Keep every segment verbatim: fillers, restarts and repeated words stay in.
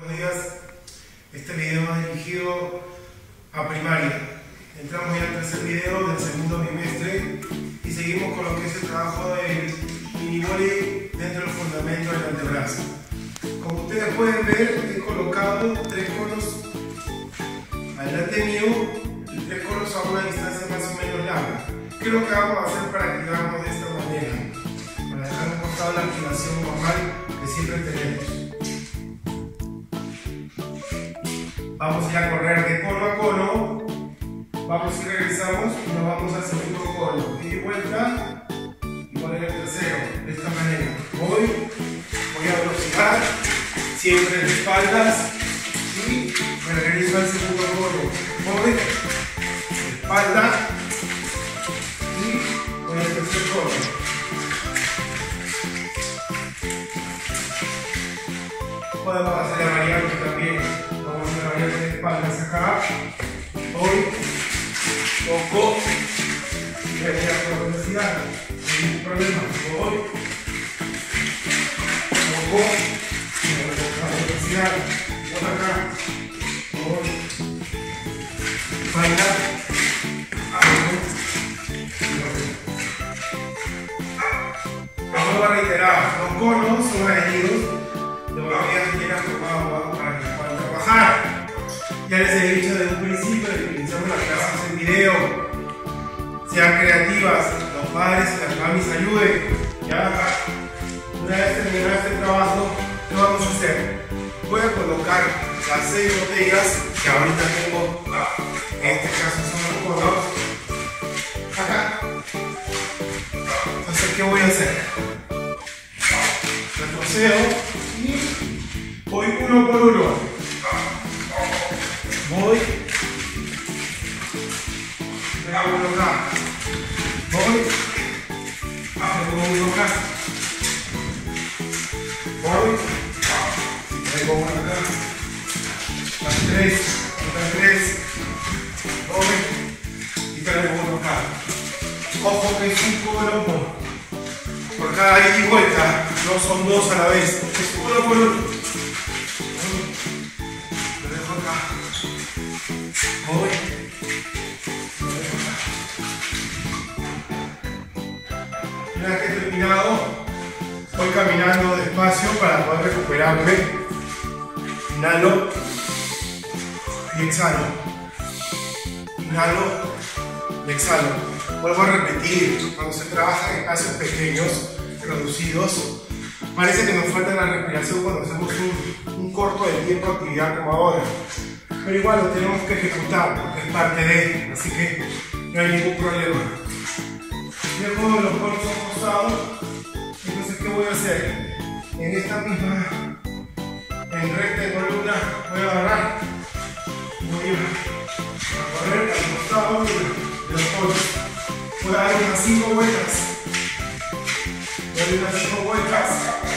Buenos días. Este video va dirigido a primaria. Entramos ya al tercer video del segundo bimestre y seguimos con lo que es el trabajo del mini volley dentro del fundamento del antebrazo. Como ustedes pueden ver, he colocado tres conos adelante mío y tres conos a una distancia más o menos larga. ¿Qué es lo que vamos a hacer para activarnos de esta manera? Para dejar un costado la activación normal que siempre tenemos. Vamos a ir a correr de cono a cono. Vamos y regresamos y nos vamos al segundo cono. Y vuelta y poner el tercero. De esta manera. Voy, voy a velocidad, siempre de espaldas y me regreso al segundo cono. Voy, de espalda y voy al tercer cono. Podemos hacer la variante también. Vamos a hacer la variante de espaldas acá. Voy, toco y venía por velocidad. No hay ningún problema. Voy, toco y me voy por velocidad. Voy acá. Voy, espalda, hago y voy. Vamos a reiterar. Los conos son adheridos de baterías que quieran tomar agua para que puedan trabajar. Ya les he dicho desde un principio que utilizamos las clases en video. Sean creativas, los padres y las mamis ayuden. ¿Ya? Una vez terminado este trabajo, ¿qué vamos a hacer? Voy a colocar las seis botellas que ahorita tengo, en este caso son los conos, acá. Entonces, ¿qué voy a hacer? Retrocedo y voy uno por uno. Voy, traigo uno acá. Voy, traigo uno acá. Voy, traigo uno acá. Las tres, otras tres. Voy y traigo uno acá. Ojo que es un cono por, por cada ida y vuelta. No son dos a la vez, es uno por uno. Lo dejo acá. Voy. Lo dejo acá. Una vez que he terminado, voy caminando despacio para poder recuperarme. Inhalo y exhalo. Inhalo y exhalo. Vuelvo a repetir, cuando se trabaja en espacios pequeños, reducidos, parece que nos falta la respiración cuando hacemos un, un corto de tiempo de actividad como ahora, pero igual lo tenemos que ejecutar porque es parte de, así que no hay ningún problema. Dejo los conos a un costado. Entonces, ¿qué voy a hacer? En esta misma, en recta de columna, voy a agarrar, voy a correr al costado de los conos. Voy a dar unas cinco vueltas. Doy unas cinco vueltas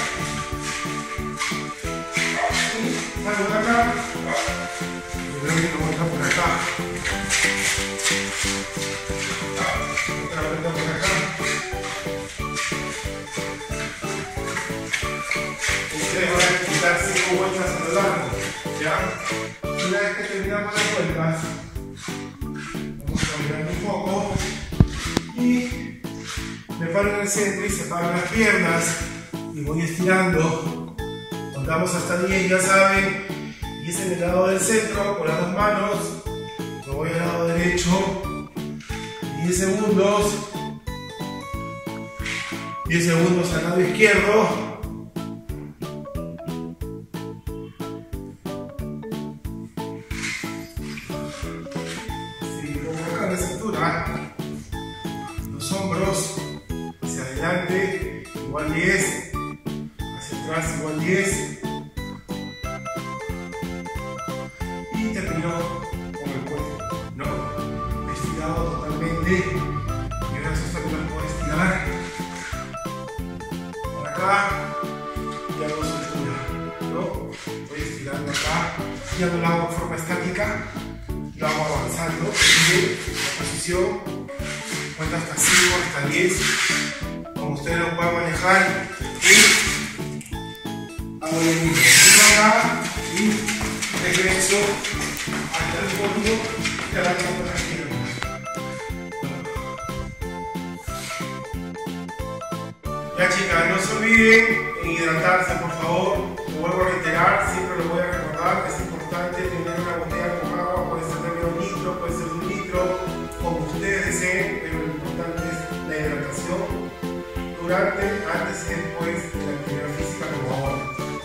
y salgo de acá y doy una vuelta por acá, otra vuelta por acá. Ustedes van a necesitar cinco vueltas a lo largo, ¿ya? Una vez que terminamos las vueltas, vamos caminando un poco y me paro en el centro y separo las piernas y voy estirando. Contamos hasta diez, ya saben. Y es en el lado del centro con las dos manos. Me voy al lado derecho. diez segundos. diez segundos al lado izquierdo. Sí, como acá en la cintura. Los hombros. Hacia adelante, igual diez, hacia atrás igual diez y termino con el cuerpo, ¿no? Estirado totalmente y gracias a que me puedo estirar por acá y hago cintura, ¿no? Voy estirando acá, ya no lo hago de forma estática, lo hago avanzando en la posición. Cuenta hasta cinco, hasta diez, como ustedes lo puedan manejar y hago lo mismo, acá y y regreso hasta el fondo y trabajando con las piernas. Ya chicas, no se olviden en hidratarse, por favor. Lo vuelvo a reiterar, siempre lo voy a recordar, es importante tener una botella con agua, puede ser de medio litro, puede ser de un litro, como ustedes deseen, pero lo importante es la hidratación durante, antes y después de la actividad física como ahora,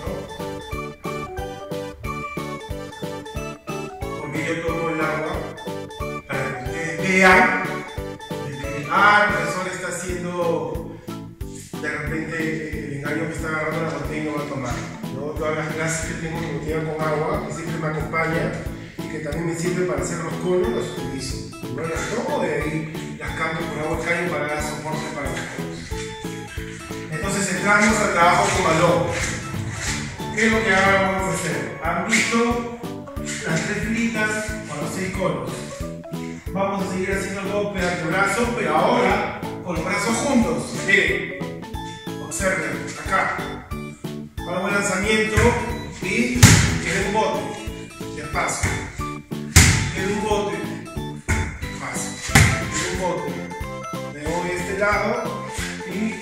¿no? Porque yo tomo el agua para que ustedes vean de que, ah, el profesor está haciendo de repente el engaño que está agarrando la botella y no va a tomar. Yo todas las clases que tengo mi botella con agua, que siempre me acompaña y que también me sirve para hacer los conos, los utilizo. No las tomo, de ahí las cambio por agua caño para dar soporte para los conos. Entonces entramos al trabajo con balón. ¿Qué es lo que ahora vamos a hacer? ¿Han visto las tres filitas con los seis conos? Vamos a seguir haciendo el golpe de antebrazo, pero ahora con los brazos juntos. Miren. Observen, acá, hago el lanzamiento y queda un bote, despacio, queda un bote, despacio, queda un bote, me voy a este lado y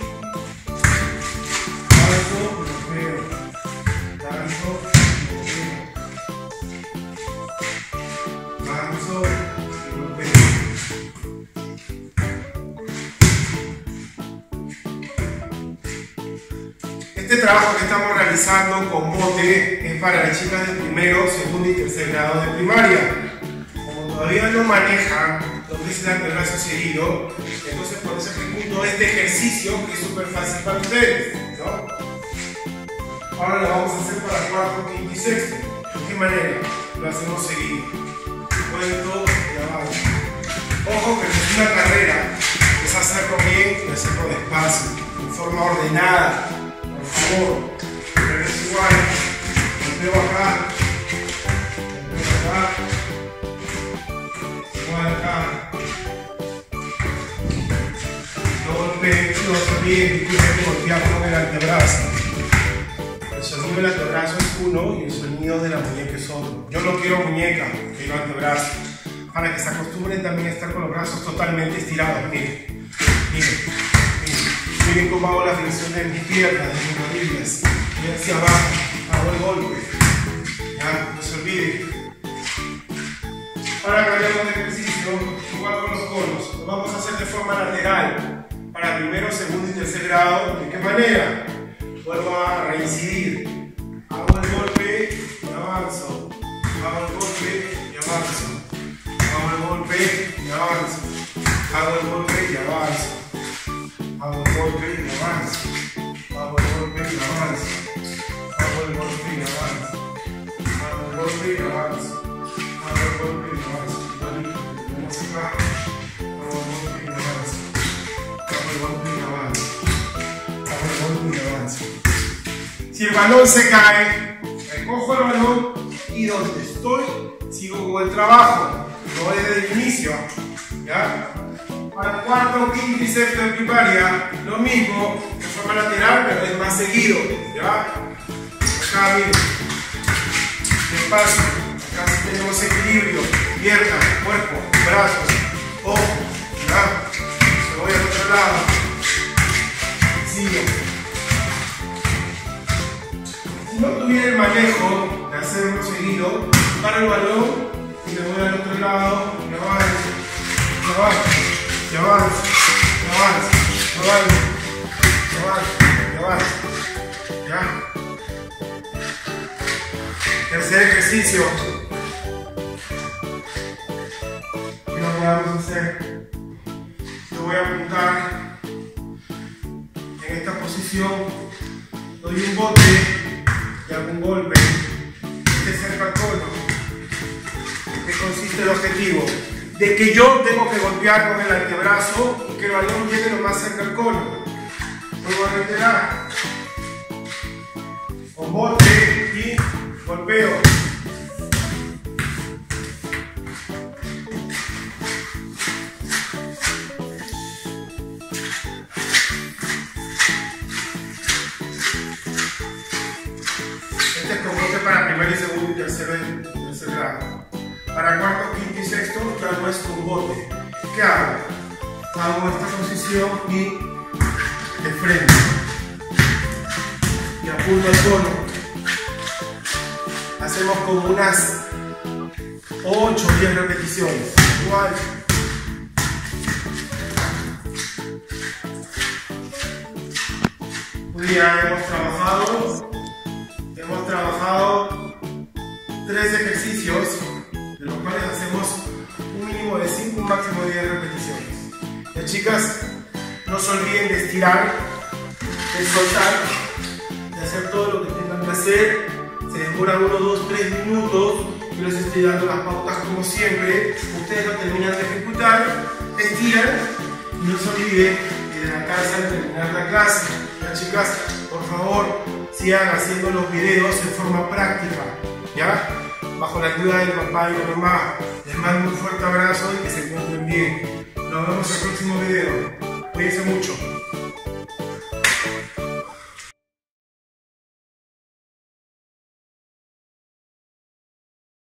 lanzo y lo pego, lanzo y lo pego, lanzo y lo pego. Este trabajo que estamos realizando con bote es para las chicas de primero, segundo y tercer grado de primaria. Como todavía no manejan lo que es el antebrazo seguido, entonces por eso ejecuto este ejercicio que es súper fácil para ustedes, ¿no? Ahora lo vamos a hacer para cuarto, quinto y sexto. ¿De qué manera? Lo hacemos seguido. Cuento y abajo. Ojo que no es una carrera, es hacerlo bien y hacerlo despacio, en forma ordenada. Por favor, regreso igual, golpeo acá, golpeo acá, igual acá, no golpeo, no se olviden, disculpen que golpear con el antebrazo. El sonido del antebrazo es uno y el sonido de la muñeca es otro. Yo no quiero muñeca, quiero antebrazo, para que se acostumbren también a estar con los brazos totalmente estirados. Miren, miren. Miren cómo hago la flexión de mis piernas, de mis rodillas, y hacia abajo, hago el golpe. Ya, no se olviden. Ahora cambiamos de ejercicio, igual con los conos. Lo vamos a hacer de forma lateral, para primero, segundo y tercer grado. ¿De qué manera? Vuelvo a reincidir. Hago el golpe y avanzo. Hago el golpe y avanzo. Hago el golpe y avanzo. Hago el golpe y avanzo. Hago el golpe y avanzo. Hago el golpe y avanzo. Hago el golpe y avanzo. Hago el golpe y avanzo. Hago el golpe y avanzo. Tenemos acá. Hago el golpe y avanzo. Hago el golpe y avanzo. Hago el golpe y avanzo. Si el balón se cae, recojo el balón y donde estoy sigo con el trabajo. No desde el inicio. ¿Ya? Para el cuarto, quinto y sexto de primaria, lo mismo, de forma lateral, pero es más seguido, ¿ya? Acá, miren, despacio, acá sí tenemos equilibrio, pierna, cuerpo, brazos, ojo, ¿ya? Me voy al otro lado, sigo. Si no tuviera el manejo de hacerlo seguido, para el balón y me voy al otro lado, y avanzo, y avanzo. Y avanza, y avanza, y avanza, y avanza, y avanza. ¿Ya? Tercer ejercicio. ¿Qué es lo que vamos a hacer? Yo voy a apuntar en esta posición, doy un bote y hago un golpe. Este es el cono. ¿En qué consiste el objetivo? De que yo tengo que golpear con el antebrazo y que el balón llegue lo más cerca al cono. Vuelvo a reiterar. Con bote y golpeo. Este es con bote para primero y segundo tercero y tercer grado. Para cuarto, quinto y sexto, trago es con bote. ¿Qué hago? Hago esta posición y de frente. Y apunto al cono. Hacemos como unas ocho o diez repeticiones. Igual. Hoy día hemos trabajado, hemos trabajado tres ejercicios, de los cuales hacemos un mínimo de cinco, un máximo de diez repeticiones. Ya, chicas, no se olviden de estirar, de soltar, de hacer todo lo que tengan que hacer. Se demora uno, dos, tres minutos. Yo les estoy dando las pautas como siempre. Ustedes lo terminan de ejecutar, estiran y no se olviden de hidratarse al terminar la clase. Ya, chicas, por favor, sigan haciendo los videos de forma práctica, ¿ya? Bajo la ayuda del papá y la mamá. Les mando un fuerte abrazo y que se encuentren bien. Nos vemos en el próximo video. Cuídense mucho.